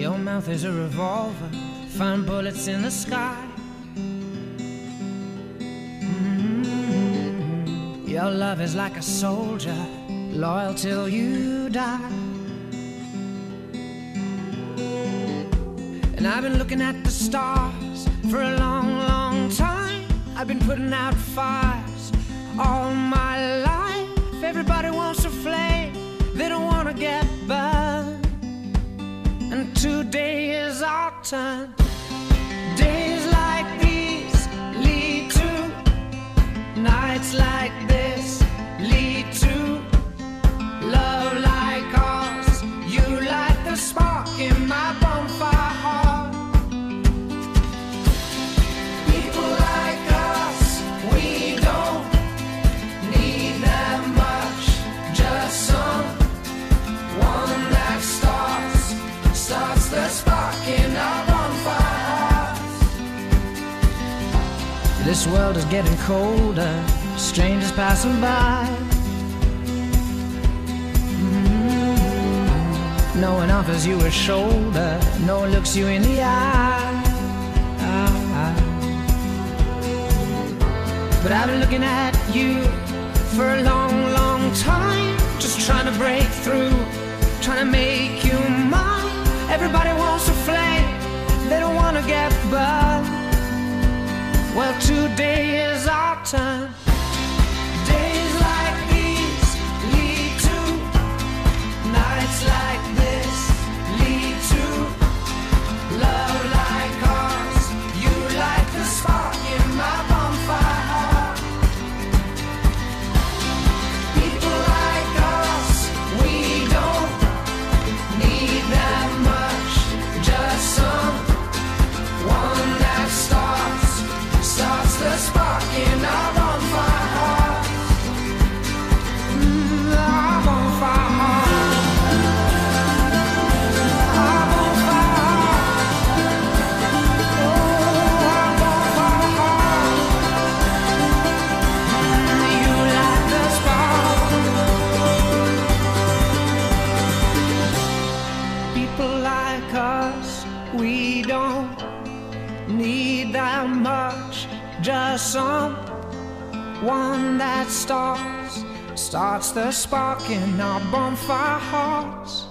Your mouth is a revolver, find bullets in the sky. Your love is like a soldier, loyal till you die. And I've been looking at the stars for a long, long time. I've been putting out fires all my life. Everybody wants a flame, they don't want to get burned. And today is our turn. Days like these lead to nights like this, lead to love like ours. You light the spark in my bonfire heart. People like us, we don't need that much, just someone that starts the spark in our bonfire hearts. This world is getting colder, strangers passing by. No one offers you a shoulder, no one looks you in the eye. But I've been looking at you for a long, long time, just trying to break through, trying to make you mine. Everybody wants a flame, they don't want to get burned. Well, today is our turn. Days like these lead to nights like this, lead to love like ours. You light the spark in my bonfire heart. People like us, we don't need that much, just someone that starts the spark in our bonfire heart. Our bonfire heart. Our bonfire heart. Oh, our bonfire heart. You light the spark. People like us, we don't need that much, just someone that starts the spark in our bonfire hearts.